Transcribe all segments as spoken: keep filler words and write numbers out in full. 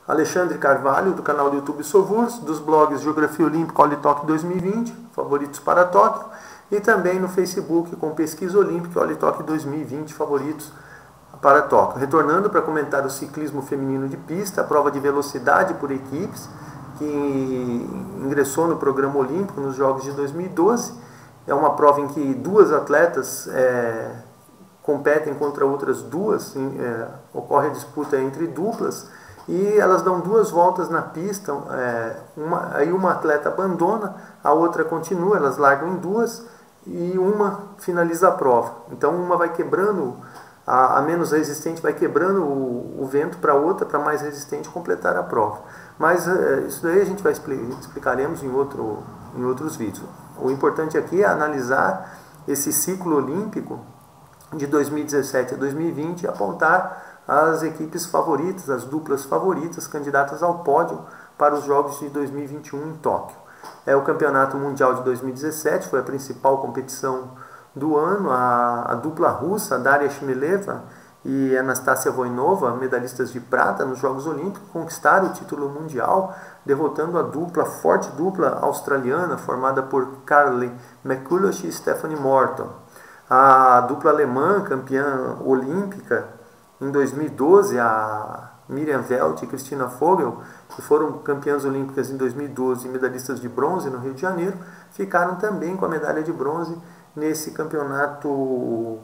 Alexandre Carvalho, do canal do YouTube Sovurs, dos blogs Geografia Olímpica Olitok dois mil e vinte, favoritos para Tóquio, e também no Facebook com Pesquisa Olímpica Olitok dois mil e vinte, favoritos para Tóquio. Retornando para comentar o ciclismo feminino de pista, a prova de velocidade por equipes, que ingressou no programa olímpico nos Jogos de dois mil e doze. É uma prova em que duas atletas é, competem contra outras duas, é, ocorre a disputa entre duplas, e elas dão duas voltas na pista, é, uma, aí uma atleta abandona, a outra continua, elas largam em duas, e uma finaliza a prova. Então uma vai quebrando, a, a menos resistente vai quebrando o, o vento para a outra, para a mais resistente completar a prova. Mas é, isso daí a gente vai explicar, explicaremos em, outro, em outros vídeos. O importante aqui é analisar esse ciclo olímpico de dois mil e dezessete a dois mil e vinte e apontar as equipes favoritas, as duplas favoritas, candidatas ao pódio para os Jogos de dois mil e vinte e um em Tóquio. É o Campeonato Mundial de dois mil e dezessete, foi a principal competição do ano. A, a dupla russa, Daria Shmileva e Anastasia Voinova, medalhistas de prata nos Jogos Olímpicos, conquistaram o título mundial, derrotando a dupla, forte dupla australiana, formada por Carly McCulloch e Stephanie Morton. A dupla alemã, campeã olímpica em dois mil e doze, a Miriam Velt e Christina Vogel, que foram campeãs olímpicas em dois mil e doze e medalhistas de bronze no Rio de Janeiro, ficaram também com a medalha de bronze nesse campeonato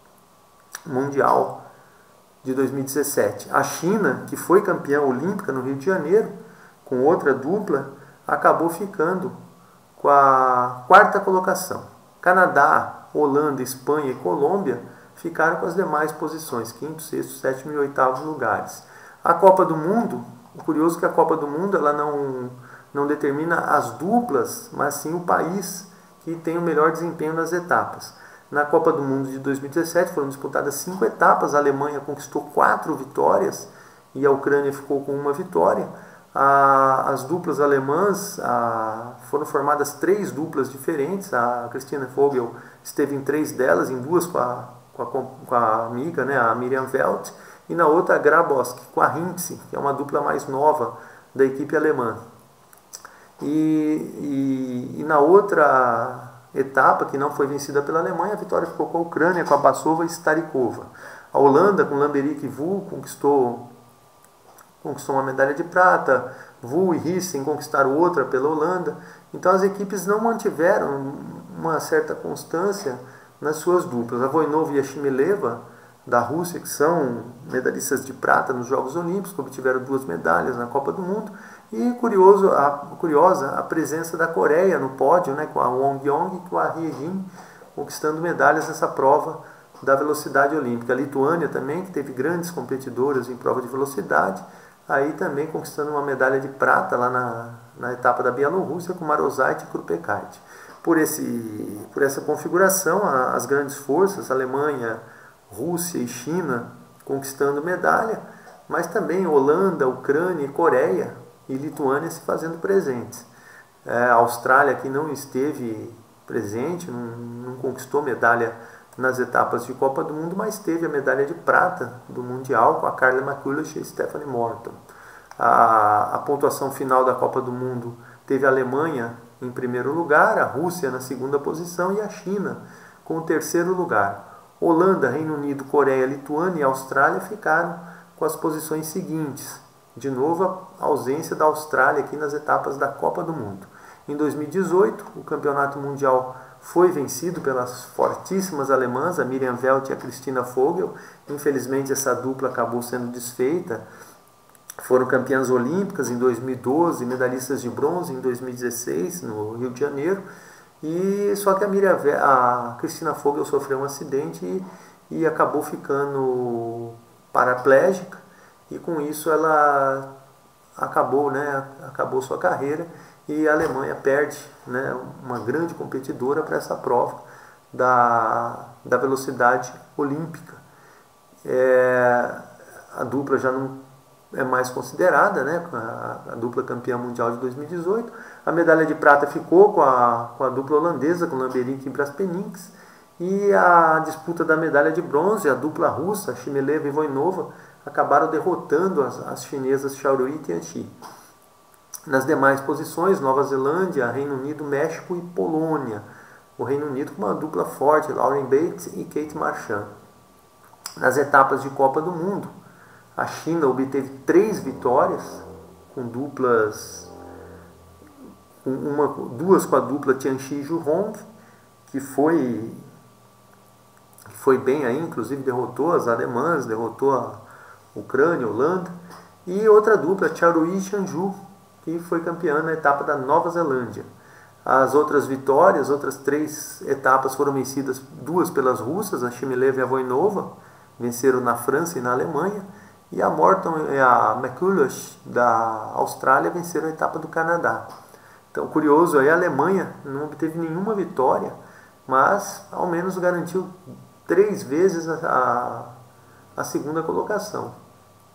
mundial de dois mil e dezessete. A China, que foi campeã olímpica no Rio de Janeiro, com outra dupla, acabou ficando com a quarta colocação. Canadá, Holanda, Espanha e Colômbia ficaram com as demais posições, quinto, sexto, sétimo e oitavo lugares. A Copa do Mundo, o curioso é que a Copa do Mundo ela não, não determina as duplas, mas sim o país que tem o melhor desempenho nas etapas. Na Copa do Mundo de dois mil e dezessete foram disputadas cinco etapas, a Alemanha conquistou quatro vitórias e a Ucrânia ficou com uma vitória. A, as duplas alemãs, a, foram formadas três duplas diferentes, a Christina Vogel esteve em três delas, em duas com a, com a, com a amiga, né, a Miriam Velt, e na outra a Grabowski com a Hintze, que é uma dupla mais nova da equipe alemã. E, e, e na outra etapa, que não foi vencida pela Alemanha, a vitória ficou com a Ucrânia, com a Basova e Starikova. A Holanda, com Lamberik e Vu, conquistou, conquistou uma medalha de prata. Vu e Rissen conquistaram outra pela Holanda. Então as equipes não mantiveram uma certa constância nas suas duplas. A Voinova e a Shmileva, da Rússia, que são medalhistas de prata nos Jogos Olímpicos, que obtiveram duas medalhas na Copa do Mundo. E curioso, a, curiosa a presença da Coreia no pódio, né, com a Won Young e com a Hye Jin conquistando medalhas nessa prova da velocidade olímpica. A Lituânia também, que teve grandes competidoras em prova de velocidade, aí também conquistando uma medalha de prata lá na, na etapa da Bielorrússia com Marozait e Krupekait. Por, esse, por essa configuração, a, as grandes forças, Alemanha, Rússia e China, conquistando medalha, mas também Holanda, Ucrânia e Coreia e Lituânia se fazendo presentes. É, a Austrália, que não esteve presente, não, não conquistou medalha nas etapas de Copa do Mundo, mas teve a medalha de prata do Mundial com a Carly McCulloch e Stephanie Morton. A, a pontuação final da Copa do Mundo teve a Alemanha em primeiro lugar, a Rússia na segunda posição e a China com o terceiro lugar. Holanda, Reino Unido, Coreia, Lituânia e Austrália ficaram com as posições seguintes. De novo, a ausência da Austrália aqui nas etapas da Copa do Mundo. Em dois mil e dezoito, o Campeonato Mundial foi vencido pelas fortíssimas alemãs, a Miriam Velt e a Christina Vogel. Infelizmente, essa dupla acabou sendo desfeita. Foram campeãs olímpicas em dois mil e doze, medalhistas de bronze em dois mil e dezesseis, no Rio de Janeiro. E só que a, Miriam, a Christina Vogel sofreu um acidente e, e acabou ficando paraplégica. E com isso ela acabou, né, acabou sua carreira e a Alemanha perde, né, uma grande competidora para essa prova da, da velocidade olímpica. É, a dupla já não é mais considerada, né, a, a dupla campeã mundial de dois mil e dezoito. A medalha de prata ficou com a, com a dupla holandesa, com Lamberik e Braspenings. E a disputa da medalha de bronze, a dupla russa, Shmileva e Voinova, acabaram derrotando as, as chinesas Xiaorui e Tianxi. Nas demais posições, Nova Zelândia, Reino Unido, México e Polônia. O Reino Unido com uma dupla forte, Lauren Bates e Kate Marchand. Nas etapas de Copa do Mundo, a China obteve três vitórias, com duplas, com uma, duas com a dupla Tianxi e Zhu Hong, que foi, que foi bem aí, inclusive derrotou as alemãs, derrotou a Ucrânia, a Holanda, e outra dupla, Xiaorui e Changju, que foi campeã na etapa da Nova Zelândia. As outras vitórias, outras três etapas foram vencidas, duas pelas russas, a Shimileva e a Voinova, venceram na França e na Alemanha, e a Morton e a McCulloch da Austrália venceram a etapa do Canadá. Então, curioso aí, a Alemanha não obteve nenhuma vitória, mas ao menos garantiu três vezes a, a, a segunda colocação.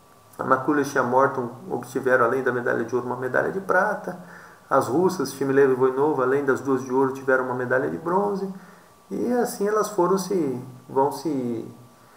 A McCulloch e a Morton obtiveram, além da medalha de ouro, uma medalha de prata. As russas, Shimileva e Voinova, além das duas de ouro, tiveram uma medalha de bronze. E assim elas foram se, vão se,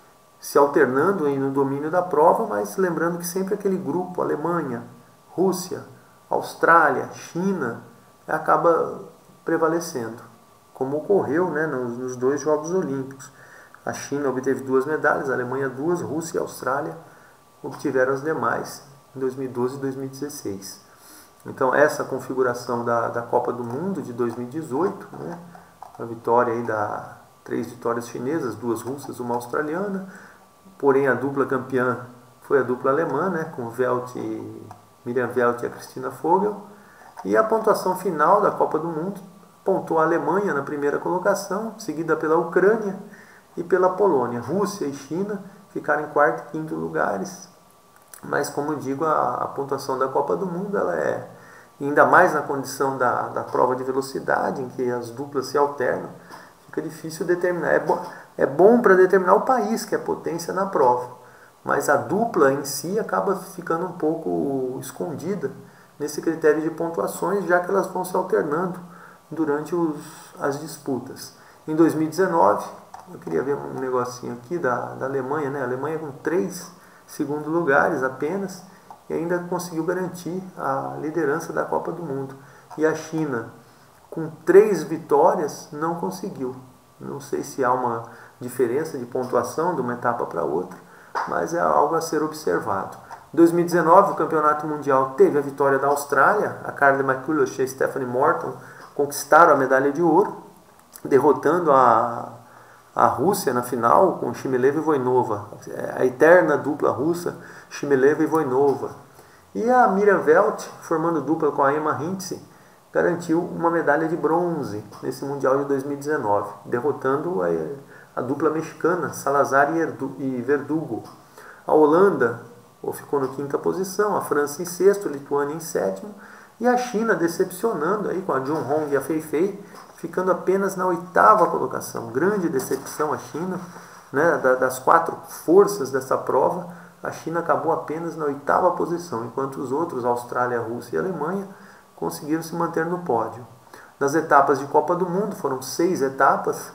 se alternando aí no domínio da prova, mas lembrando que sempre aquele grupo, Alemanha, Rússia, Austrália, China, acaba prevalecendo, como ocorreu, né, nos, nos dois Jogos Olímpicos. A China obteve duas medalhas, a Alemanha duas, Rússia e Austrália obtiveram as demais em dois mil e doze e dois mil e dezesseis. Então essa configuração da, da Copa do Mundo de dois mil e dezoito, né, a vitória aí da três vitórias chinesas, duas russas, uma australiana, porém a dupla campeã foi a dupla alemã, né, com Velt e, Miriam Velt e a Christina Vogel, e a pontuação final da Copa do Mundo pontuou a Alemanha na primeira colocação, seguida pela Ucrânia e pela Polônia. Rússia e China ficaram em quarto e quinto lugares. Mas, como digo, a, a pontuação da Copa do Mundo, ela é, ainda mais na condição da, da prova de velocidade, em que as duplas se alternam, fica difícil determinar. É, bo, é bom para determinar o país, que é potência na prova, mas a dupla em si acaba ficando um pouco escondida nesse critério de pontuações, já que elas vão se alternando durante os, as disputas. Em dois mil e dezenove, eu queria ver um negocinho aqui da, da Alemanha, né? A Alemanha com três segundo lugares apenas, e ainda conseguiu garantir a liderança da Copa do Mundo. E a China, com três vitórias, não conseguiu. Não sei se há uma diferença de pontuação de uma etapa para outra, mas é algo a ser observado. Em dois mil e dezenove, o Campeonato Mundial teve a vitória da Austrália, a Carly McCulloch e a Stephanie Morton conquistaram a medalha de ouro, derrotando a a Rússia na final com Shimileva e Voinova, a eterna dupla russa, Shimileva e Voinova. E a Miriam Velt, formando dupla com a Emma Hintze, garantiu uma medalha de bronze nesse Mundial de dois mil e dezenove, derrotando a, a dupla mexicana, Salazar e Verdugo. A Holanda ficou na quinta posição, a França em sexto, a Lituânia em sétimo, e a China decepcionando aí com a Zhu Hong e a Fei Fei, ficando apenas na oitava colocação. Grande decepção a China, né? Das quatro forças dessa prova, a China acabou apenas na oitava posição, enquanto os outros, Austrália, Rússia e Alemanha, conseguiram se manter no pódio. Nas etapas de Copa do Mundo, foram seis etapas,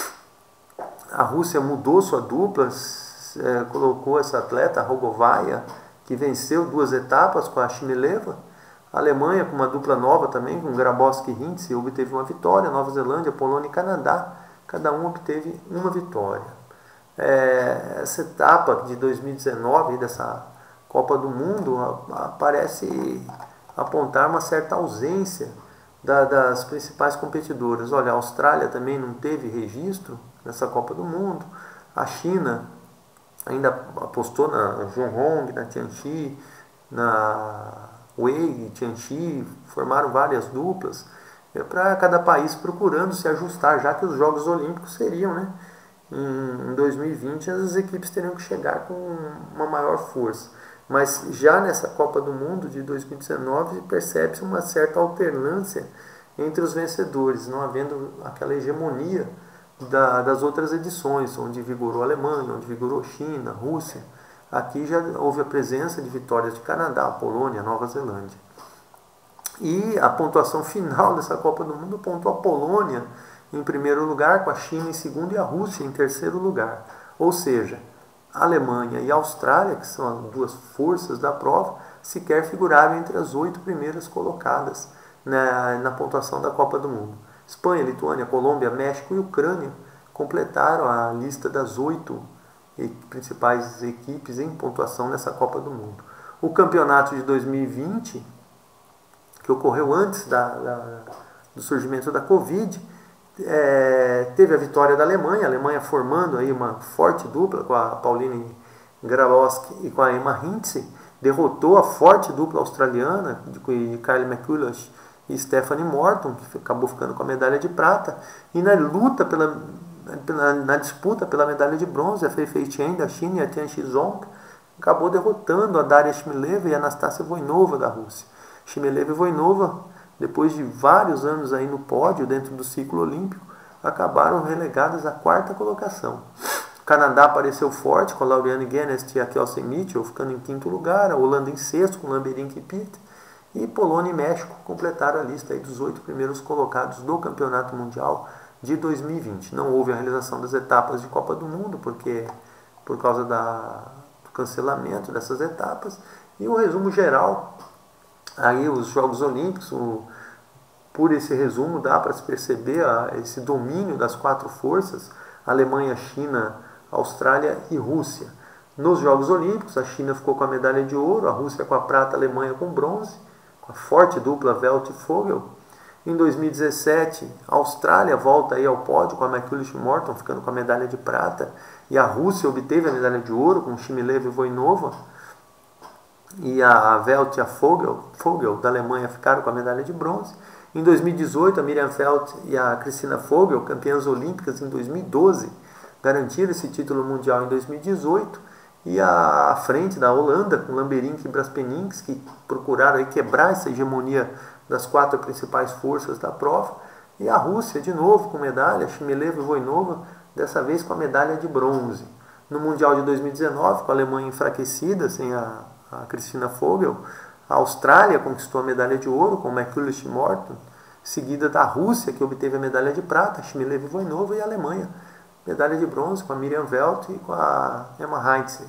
a Rússia mudou sua dupla, é, colocou essa atleta, a Rogovaia, que venceu duas etapas com a Shimileva. A Alemanha, com uma dupla nova também, com Grabowski e Hintze, obteve uma vitória. Nova Zelândia, Polônia e Canadá, cada um obteve uma vitória. É, essa etapa de dois mil e dezenove, dessa Copa do Mundo, a, a, parece apontar uma certa ausência da, das principais competidoras. Olha, a Austrália também não teve registro nessa Copa do Mundo. A China ainda apostou na Zhu Hong, na Tianxi, na Wei e Tianxi, formaram várias duplas, é para cada país procurando se ajustar, já que os Jogos Olímpicos seriam, né, em dois mil e vinte, as equipes teriam que chegar com uma maior força. Mas já nessa Copa do Mundo de dois mil e dezenove percebe-se uma certa alternância entre os vencedores, não havendo aquela hegemonia da, das outras edições, onde vigorou a Alemanha, onde vigorou China, Rússia. Aqui já houve a presença de vitórias de Canadá, Polônia, Nova Zelândia. E a pontuação final dessa Copa do Mundo pontuou a Polônia em primeiro lugar, com a China em segundo e a Rússia em terceiro lugar. Ou seja, a Alemanha e a Austrália, que são as duas forças da prova, sequer figuraram entre as oito primeiras colocadas na, na pontuação da Copa do Mundo. Espanha, Lituânia, Colômbia, México e Ucrânia completaram a lista das oito principais equipes em pontuação nessa Copa do Mundo. O campeonato de dois mil e vinte, que ocorreu antes da, da, do surgimento da Covid, é, teve a vitória da Alemanha, a Alemanha formando aí uma forte dupla com a Pauline Grabowski e com a Emma Hintze, derrotou a forte dupla australiana de Kylie McCulloch e Stephanie Morton, que acabou ficando com a medalha de prata, e na luta pela, pela na disputa pela medalha de bronze, a Fei Fei Chen da China e a Tian Shizong acabou derrotando a Daria Shmileva e a Anastasia Voinova da Rússia. Shmileva e Voinova, depois de vários anos aí no pódio dentro do ciclo olímpico, acabaram relegadas à quarta colocação. O Canadá apareceu forte com a Lauriane Guenest e a Kelsey Mitchell ficando em quinto lugar, a Holanda em sexto com Lamberink e Pitt, e Polônia e México completaram a lista aí dos oito primeiros colocados do Campeonato Mundial de dois mil e vinte. Não houve a realização das etapas de Copa do Mundo, porque por causa da, do cancelamento dessas etapas, e o resumo geral, aí os Jogos Olímpicos, o, por esse resumo dá para se perceber a, esse domínio das quatro forças, Alemanha, China, Austrália e Rússia. Nos Jogos Olímpicos, a China ficou com a medalha de ouro, a Rússia com a prata, a Alemanha com bronze, com a forte dupla Velt e Vogel. Em dois mil e dezessete, a Austrália volta aí ao pódio com a McCulloch e Morton ficando com a medalha de prata, e a Rússia obteve a medalha de ouro com Shmileva e Voinova, e a Velt e a Vogel, Vogel da Alemanha ficaram com a medalha de bronze. Em dois mil e dezoito, a Miriam Velt e a Christina Vogel, campeãs olímpicas em dois mil e doze, garantiram esse título mundial em dois mil e dezoito, e à frente da Holanda, com Lamberink e Braspenings, que procuraram aí quebrar essa hegemonia das quatro principais forças da prova, e a Rússia, de novo, com medalha, Shmileva e Voinova, dessa vez com a medalha de bronze. No Mundial de dois mil e dezenove, com a Alemanha enfraquecida, sem a, a Christina Vogel, a Austrália conquistou a medalha de ouro com McCulloch e Morton, seguida da Rússia, que obteve a medalha de prata, Shmileva e Voinova, e a Alemanha, medalha de bronze com a Miriam Velt e com a Emma Hintze.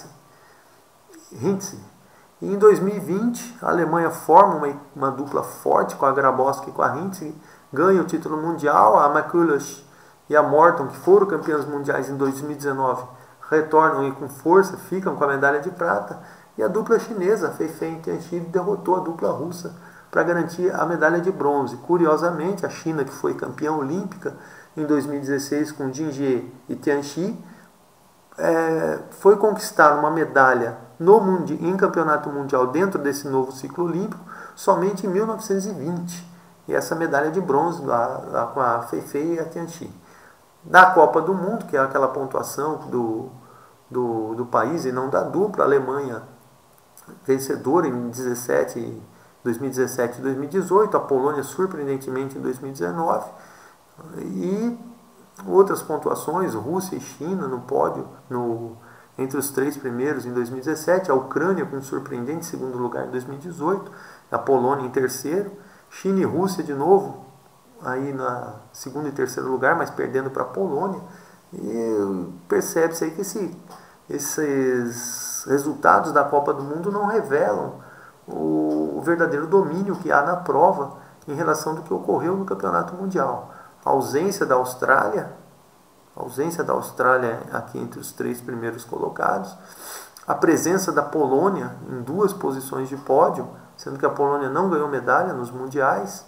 Hintze. E em dois mil e vinte, a Alemanha forma uma, uma dupla forte com a Grabowski e com a Hintze, ganha o título mundial, a McCulloch e a Morton, que foram campeãs mundiais em dois mil e dezenove, retornam e com força, ficam com a medalha de prata, e a dupla chinesa, Fei Fei e Tian Shi, derrotou a dupla russa para garantir a medalha de bronze. Curiosamente, a China, que foi campeã olímpica em dois mil e dezesseis com Jin Jie e Tian Shi, é, foi conquistar uma medalha no mundi, em campeonato mundial dentro desse novo ciclo olímpico somente em mil novecentos e vinte. E essa medalha de bronze lá, lá com a Fei Fei e a Tian Shi. Na Copa do Mundo, que é aquela pontuação do, do, do país e não da dupla, a Alemanha vencedora em dezessete, dois mil e dezessete e dois mil e dezoito, a Polônia surpreendentemente em dois mil e dezenove, e outras pontuações, Rússia e China no pódio, no, entre os três primeiros em dois mil e dezessete, a Ucrânia com um surpreendente segundo lugar em dois mil e dezoito, a Polônia em terceiro, China e Rússia de novo, aí na segundo e terceiro lugar, mas perdendo para a Polônia, e percebe-se aí que esse, esses resultados da Copa do Mundo não revelam o, o verdadeiro domínio que há na prova em relação do que ocorreu no Campeonato Mundial. A ausência da Austrália, a ausência da Austrália aqui entre os três primeiros colocados, a presença da Polônia em duas posições de pódio, sendo que a Polônia não ganhou medalha nos mundiais,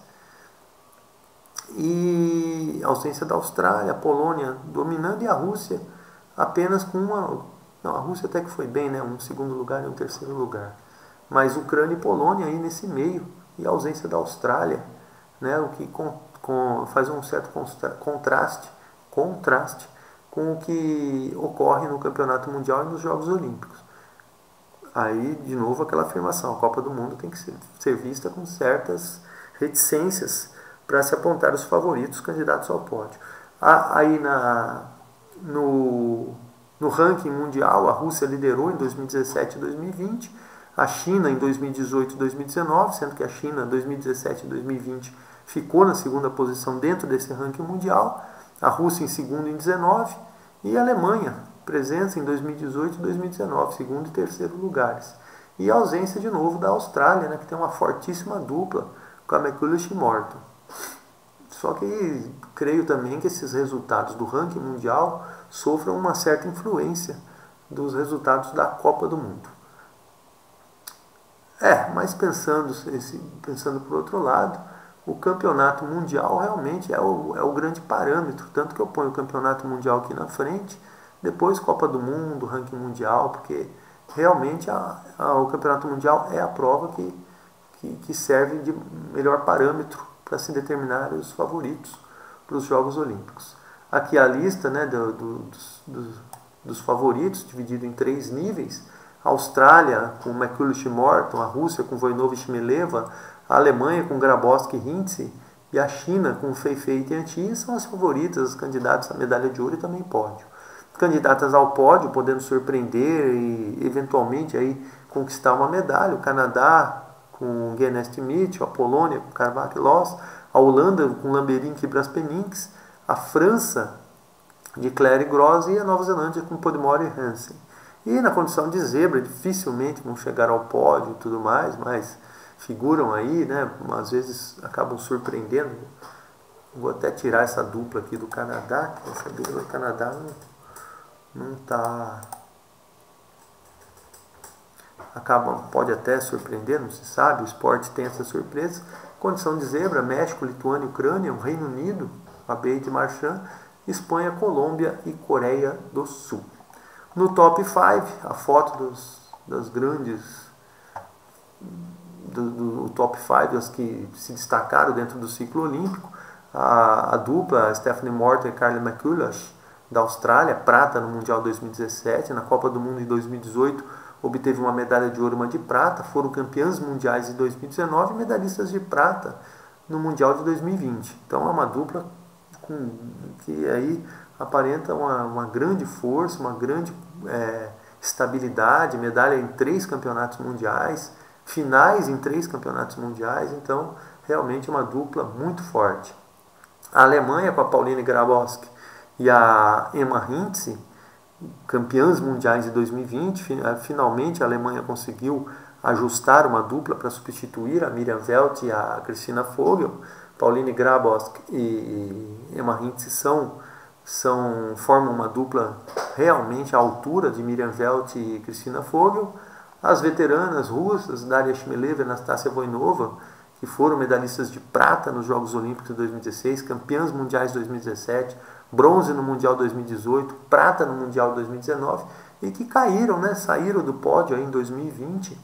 e a ausência da Austrália, a Polônia dominando e a Rússia apenas com uma... Não, a Rússia até que foi bem, né? Um segundo lugar e um terceiro lugar. Mas Ucrânia e Polônia aí nesse meio, e a ausência da Austrália, né? O que com, com, faz um certo contraste, contraste com o que ocorre no Campeonato Mundial e nos Jogos Olímpicos. Aí, de novo, aquela afirmação, a Copa do Mundo tem que ser, ser vista com certas reticências para se apontar os favoritos candidatos ao pódio. Aí na, no, no ranking mundial, a Rússia liderou em dois mil e dezessete e dois mil e vinte, a China em dois mil e dezoito e dois mil e dezenove, sendo que a China em dois mil e dezessete e dois mil e vinte ficou na segunda posição dentro desse ranking mundial, a Rússia em segundo em dezenove, e a Alemanha presença em dois mil e dezoito e dois mil e dezenove, segundo e terceiro lugares. E a ausência de novo da Austrália, né, que tem uma fortíssima dupla com a McCulloch e Morton. Só que creio também que esses resultados do ranking mundial sofram uma certa influência dos resultados da Copa do Mundo. É, mas pensando, pensando por outro lado, o campeonato mundial realmente é o, é o grande parâmetro, tanto que eu ponho o campeonato mundial aqui na frente, depois Copa do Mundo, ranking mundial, porque realmente a, a, o campeonato mundial é a prova que, que, que serve de melhor parâmetro para se determinar os favoritos para os Jogos Olímpicos. Aqui a lista, né, do, do, dos, dos, dos favoritos, dividido em três níveis: a Austrália com McCulloch e Morton, a Rússia com Voinova e Shmileva, a Alemanha com Grabowski e Hintze e a China com Fei Fei e Tianqi são as favoritas, as candidatas à medalha de ouro e também pódio. Candidatas ao pódio, podendo surpreender e eventualmente aí conquistar uma medalha: o Canadá com Guinness Mitchell, a Polônia com Carvak Loss, a Holanda com Lamberink e Braspeninks, a França de Claire Gross e a Nova Zelândia com Podmore e Hansen. E na condição de zebra, dificilmente vão chegar ao pódio e tudo mais, mas figuram aí, né? Às vezes acabam surpreendendo. Vou até tirar essa dupla aqui do Canadá, que essa dupla do Canadá não está... Acaba, pode até surpreender, não se sabe, o esporte tem essa surpresa. Condição de zebra: México, Lituânia, Ucrânia, o Reino Unido, a B de Marchand, Espanha, Colômbia e Coreia do Sul. No top cinco, a foto dos, das grandes, do, do top cinco, as que se destacaram dentro do ciclo olímpico, a, a dupla Stephanie Morton e Carly McCulloch, da Austrália, prata no Mundial dois mil e dezessete, na Copa do Mundo em dois mil e dezoito, obteve uma medalha de ouro e uma de prata, foram campeãs mundiais em dois mil e dezenove e medalhistas de prata no Mundial de dois mil e vinte. Então é uma dupla com, que aí aparenta uma, uma grande força, uma grande é, estabilidade, medalha em três campeonatos mundiais, finais em três campeonatos mundiais, então realmente uma dupla muito forte. A Alemanha com a Pauline Grabowski e a Emma Hintze, campeãs mundiais de dois mil e vinte, finalmente a Alemanha conseguiu ajustar uma dupla para substituir a Miriam Velt e a Christina Vogel. Pauline Grabowski e Emma Hintze são, são, formam uma dupla realmente à altura de Miriam Velt e Christina Vogel. As veteranas russas, Daria Shmileva e Anastasia Voinova, que foram medalhistas de prata nos Jogos Olímpicos de dois mil e dezesseis, campeãs mundiais de dois mil e dezessete, bronze no Mundial dois mil e dezoito, prata no Mundial dois mil e dezenove, e que caíram, né, saíram do pódio aí em dois mil e vinte,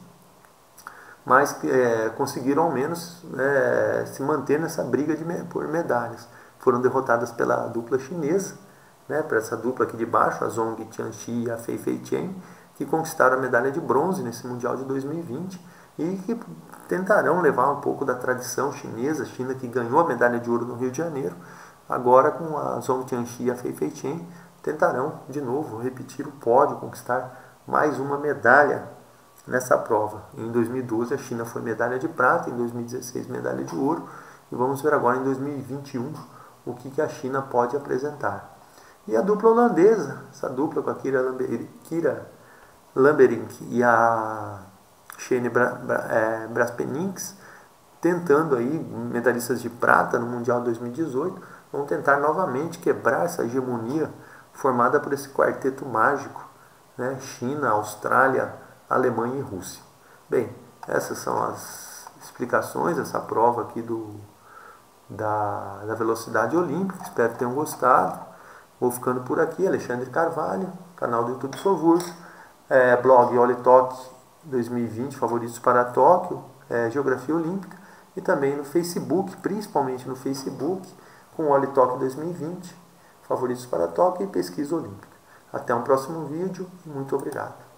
mas é, conseguiram ao menos é, se manter nessa briga de, por medalhas. Foram derrotadas pela dupla chinesa, né, para essa dupla aqui de baixo, a Zhong Tianqi e a Fei Fei Chen, que conquistaram a medalha de bronze nesse Mundial de dois mil e vinte e que tentarão levar um pouco da tradição chinesa, China que ganhou a medalha de ouro no Rio de Janeiro. Agora, com a Zhong Tianqi e a Fei Fei Chen, tentarão de novo repetir o pódio, conquistar mais uma medalha nessa prova. Em dois mil e doze, a China foi medalha de prata, em dois mil e dezesseis, medalha de ouro, e vamos ver agora em dois mil e vinte e um o que, que a China pode apresentar. E a dupla holandesa, essa dupla com a Kira, Lamber, Kira Lamberink e a Shane Bra, Bra, é, Braspeninks, tentando aí, medalhistas de prata no Mundial dois mil e dezoito, vão tentar novamente quebrar essa hegemonia formada por esse quarteto mágico, né? China, Austrália, Alemanha e Rússia. Bem, essas são as explicações dessa prova aqui do, da, da velocidade olímpica. Espero que tenham gostado. Vou ficando por aqui. Alexandre Carvalho, canal do YouTube Sovurs, é, blog Olitok dois mil e vinte, favoritos para Tóquio, é, Geografia Olímpica, e também no Facebook, principalmente no Facebook, com o Olitok dois mil e vinte, favoritos para Tóquio e pesquisa olímpica. Até um próximo vídeo e muito obrigado.